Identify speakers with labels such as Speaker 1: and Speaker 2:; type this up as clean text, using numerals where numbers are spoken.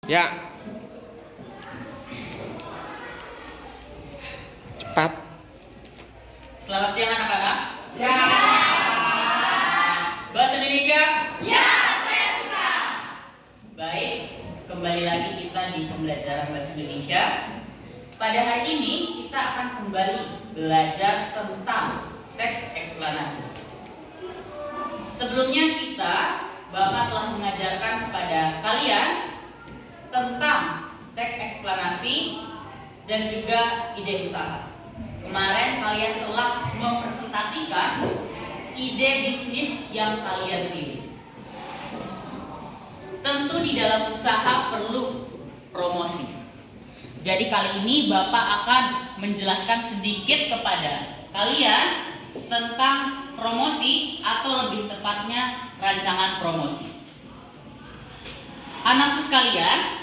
Speaker 1: Ya. Cepat.
Speaker 2: Selamat siang anak-anak.
Speaker 3: Ya.
Speaker 2: Bahasa Indonesia?
Speaker 3: Ya, saya suka.
Speaker 2: Baik, kembali lagi kita di pembelajaran bahasa Indonesia. Pada hari ini kita akan kembali belajar tentang teks eksplanasi. Sebelumnya Bapak telah mengajarkan kepada kalian tentang teks eksplanasi dan juga ide usaha. Kemarin kalian telah mempresentasikan ide bisnis yang kalian pilih. Tentu di dalam usaha perlu promosi. Jadi kali ini Bapak akan menjelaskan sedikit kepada kalian tentang promosi atau lebih tepatnya rancangan promosi. Anakku sekalian,